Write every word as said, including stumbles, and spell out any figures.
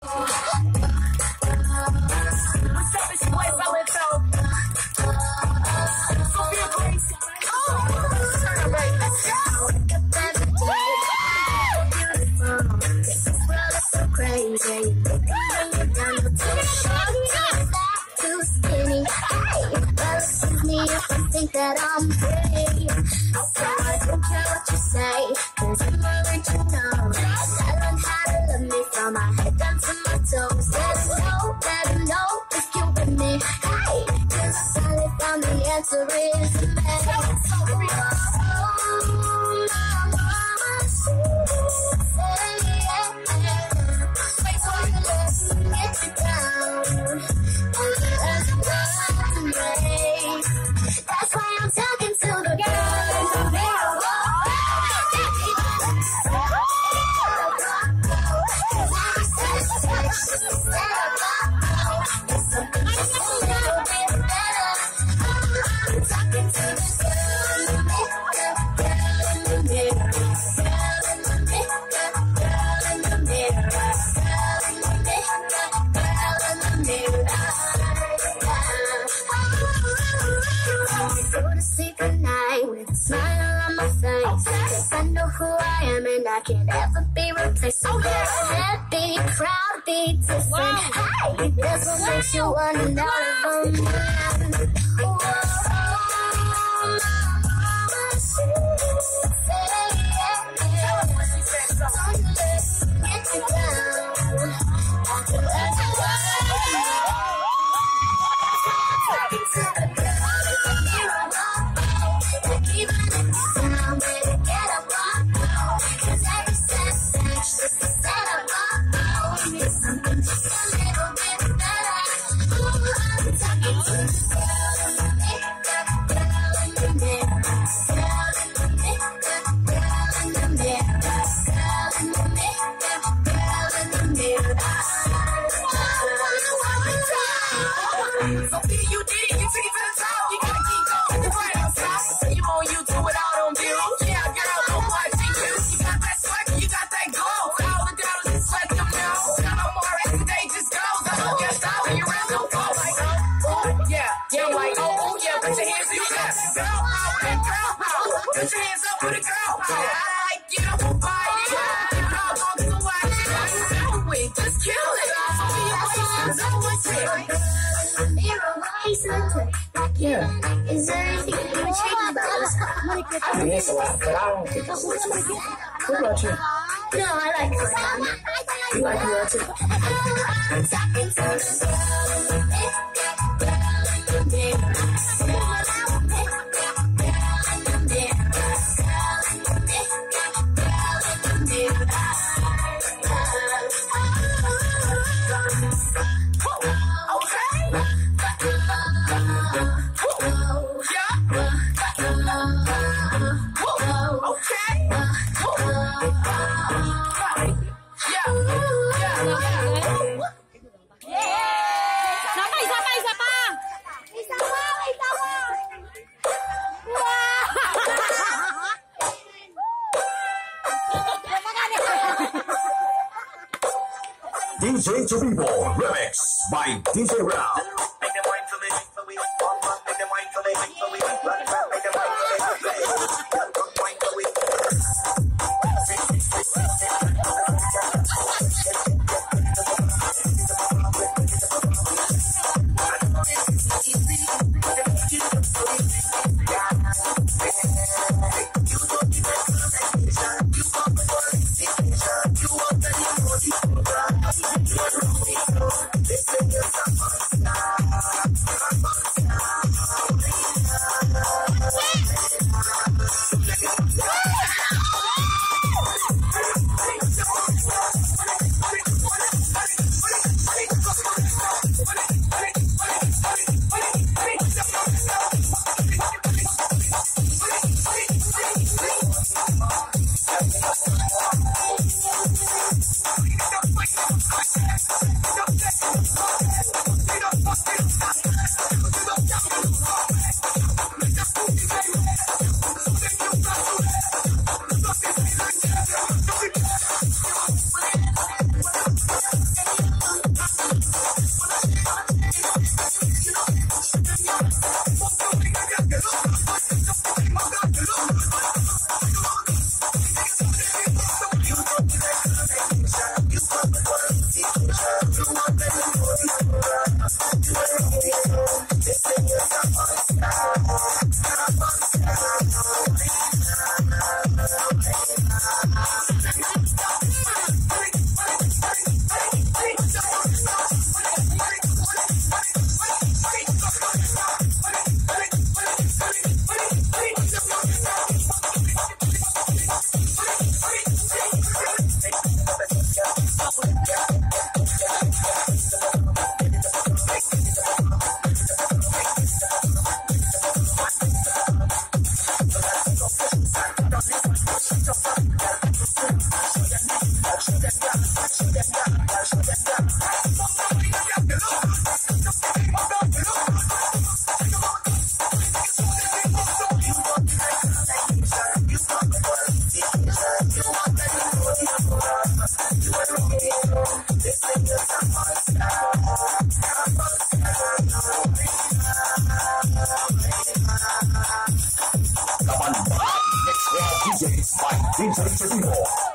Think that I'm free, so I don't care what you say, cause I'm original. I learned how to love me from my head down to my toes. Let them know, let them know if you're with me. Hey, cause I finally found the answer is the man. Oh, mama, she said, yeah, so let's get you down, and let's run away. That's why I'm talking to the girl in the mirror. There's something just a little bit better. I'm talking to the girl in the mirror, girl in the mirror, girl in the mirror, girl in the mirror, girl in the mirror, girl in the mirror. Go to sleep at night with a smile on my face, cause I know who I am and I can't ever be replaced. So happy, proud, be different. Wow. Hey, that's what makes you one and all of them. Whoa, mama, she said, yeah, yeah. Don't let's get you down. After that, talking to the girl in the mirror. Even if you sound better, get up, cause every setback's just a setup. There's something just a little bit better. Ooh, I'm talking to the girl in the mirror, girl in the mirror, girl in the mirror, girl in the mirror, girl in the mirror, girl in the mirror. So P U D, you take it to the top, you gotta keep going, you're right outside. You on YouTube without on view. Yeah, girl, I'm watching you. You got that sweat, you got that glow. All the girls just let them know. Now no more as the day just goes. I don't get out when you're around, don't go like, oh, oh, yeah, yeah, like, oh, oh, yeah, put your hands in your chest. Girl, out and girl, out. Put your hands up for the girl. I like you, fight it. You know I'm going to watch it. Do it, just kill it. So be your voice, know what's it. Mirror, yeah. Is there anything you can change about us? I mean, it's a lot, but I don't think it's what about you? No, I like her. You like her too? I'm talking to the girl in the mirror, girl in the mirror, girl in the mirror, girl in the mirror, girl in the mirror. D J to People Remix by D J Rao. Next round D Js by D J Trevino.